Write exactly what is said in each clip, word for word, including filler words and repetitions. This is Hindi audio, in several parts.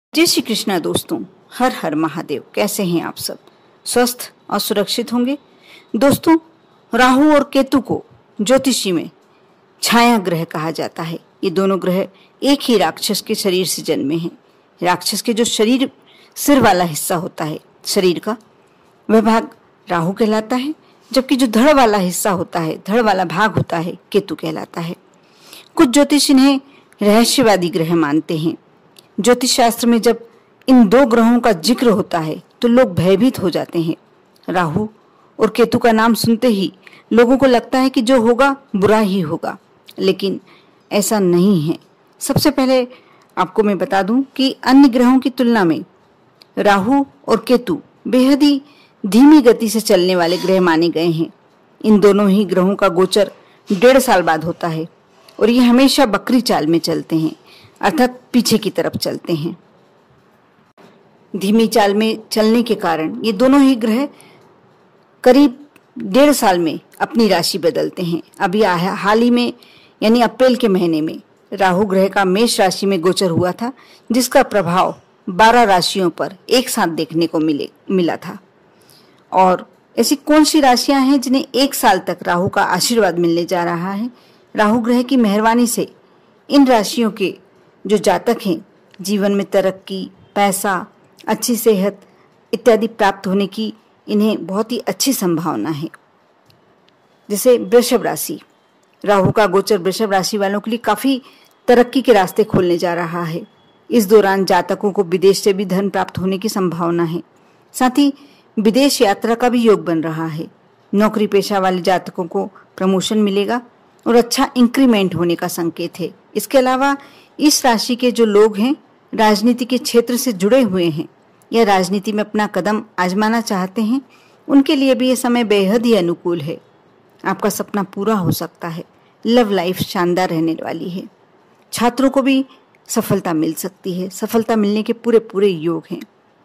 जय श्री कृष्णा दोस्तों, हर हर महादेव। कैसे हैं आप सब? स्वस्थ और सुरक्षित होंगे। दोस्तों, राहु और केतु को ज्योतिषी में छाया ग्रह कहा जाता है। ये दोनों ग्रह एक ही राक्षस के शरीर से जन्मे हैं। राक्षस के जो शरीर सिर वाला हिस्सा होता है शरीर का, वह भाग राहु कहलाता है, जबकि जो धड़ वाला हिस्सा होता है, धड़ वाला भाग होता है, केतु कहलाता है। कुछ ज्योतिष इन्हें रहस्यवादी ग्रह मानते हैं। ज्योतिष शास्त्र में जब इन दो ग्रहों का जिक्र होता है तो लोग भयभीत हो जाते हैं। राहु और केतु का नाम सुनते ही लोगों को लगता है कि जो होगा बुरा ही होगा, लेकिन ऐसा नहीं है। सबसे पहले आपको मैं बता दूं कि अन्य ग्रहों की तुलना में राहु और केतु बेहद ही धीमी गति से चलने वाले ग्रह माने गए हैं। इन दोनों ही ग्रहों का गोचर डेढ़ साल बाद होता है और ये हमेशा बकरी चाल में चलते हैं, अर्थात पीछे की तरफ चलते हैं। धीमी चाल में चलने के कारण ये दोनों ही ग्रह करीब डेढ़ साल में अपनी राशि बदलते हैं। अभी हाल ही में यानी अप्रैल के महीने में राहु ग्रह का मेष राशि में गोचर हुआ था, जिसका प्रभाव बारह राशियों पर एक साथ देखने को मिले मिला था। और ऐसी कौन सी राशियां हैं जिन्हें एक साल तक राहु का आशीर्वाद मिलने जा रहा है? राहु ग्रह की मेहरबानी से इन राशियों के जो जातक हैं, जीवन में तरक्की, पैसा, अच्छी सेहत इत्यादि प्राप्त होने की इन्हें बहुत ही अच्छी संभावना है। जैसे वृषभ राशि, राहु का गोचर वृषभ राशि वालों के लिए काफी तरक्की के रास्ते खोलने जा रहा है। इस दौरान जातकों को विदेश से भी धन प्राप्त होने की संभावना है। साथ ही विदेश यात्रा का भी योग बन रहा है। नौकरी पेशा वाले जातकों को प्रमोशन मिलेगा और अच्छा इंक्रीमेंट होने का संकेत है। इसके अलावा इस राशि के जो लोग हैं, राजनीति के क्षेत्र से जुड़े हुए हैं या राजनीति में अपना कदम आजमाना चाहते हैं, उनके लिए भी ये समय बेहद ही अनुकूल है। आपका सपना पूरा हो सकता है। लव लाइफ शानदार रहने वाली है। छात्रों को भी सफलता मिल सकती है। सफलता मिलने के पूरे पूरे योग हैं।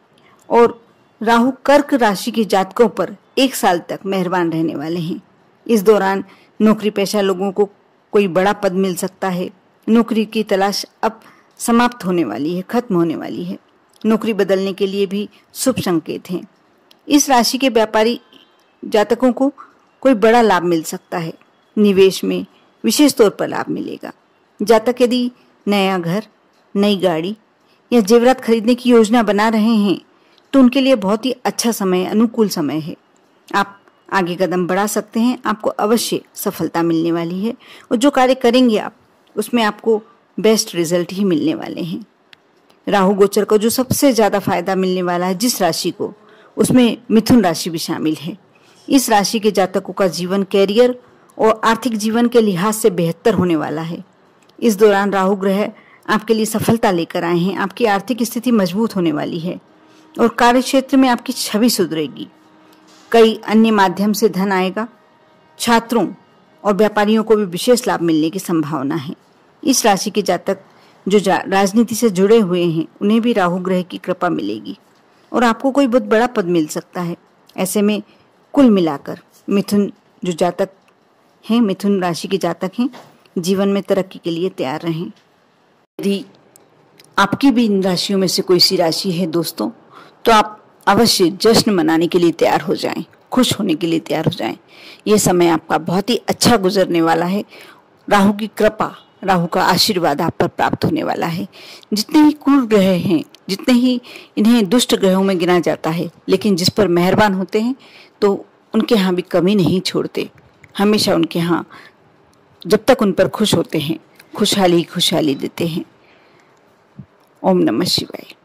और राहु कर्क राशि के जातकों पर एक साल तक मेहरबान रहने वाले हैं। इस दौरान नौकरी पेशा लोगों को कोई बड़ा पद मिल सकता है। नौकरी की तलाश अब समाप्त होने वाली है, खत्म होने वाली है। नौकरी बदलने के लिए भी शुभ संकेत हैं। इस राशि के व्यापारी जातकों को कोई बड़ा लाभ मिल सकता है। निवेश में विशेष तौर पर लाभ मिलेगा। जातक यदि नया घर, नई गाड़ी या जेवरात खरीदने की योजना बना रहे हैं तो उनके लिए बहुत ही अच्छा समय, अनुकूल समय है। आप आगे कदम बढ़ा सकते हैं। आपको अवश्य सफलता मिलने वाली है और जो कार्य करेंगे आप, उसमें आपको बेस्ट रिजल्ट ही मिलने वाले हैं। राहु गोचर को जो सबसे ज्यादा फायदा मिलने वाला है जिस राशि को, उसमें मिथुन राशि भी शामिल है। इस राशि के जातकों का जीवन, कैरियर और आर्थिक जीवन के लिहाज से बेहतर होने वाला है। इस दौरान राहु ग्रह आपके लिए सफलता लेकर आए हैं। आपकी आर्थिक स्थिति मजबूत होने वाली है और कार्य क्षेत्र में आपकी छवि सुधरेगी। कई अन्य माध्यम से धन आएगा। छात्रों और व्यापारियों को भी विशेष लाभ मिलने की संभावना है। इस राशि के जातक जो राजनीति से जुड़े हुए हैं, उन्हें भी राहु ग्रह की कृपा मिलेगी और आपको कोई बहुत बड़ा पद मिल सकता है। ऐसे में कुल मिलाकर मिथुन जो जातक हैं, मिथुन राशि के जातक हैं, जीवन में तरक्की के लिए तैयार रहें। यदि आपकी भी इन राशियों में से कोई सी राशि है दोस्तों, तो आप अवश्य जश्न मनाने के लिए तैयार हो जाएं, खुश होने के लिए तैयार हो जाएं। ये समय आपका बहुत ही अच्छा गुजरने वाला है। राहु की कृपा, राहु का आशीर्वाद आप पर प्राप्त होने वाला है। जितने ही क्रूर ग्रह हैं, जितने ही इन्हें दुष्ट ग्रहों में गिना जाता है, लेकिन जिस पर मेहरबान होते हैं तो उनके यहाँ भी कमी नहीं छोड़ते। हमेशा उनके यहाँ जब तक उन पर खुश होते हैं, खुशहाली खुशहाली देते हैं। ओम नमः शिवाय।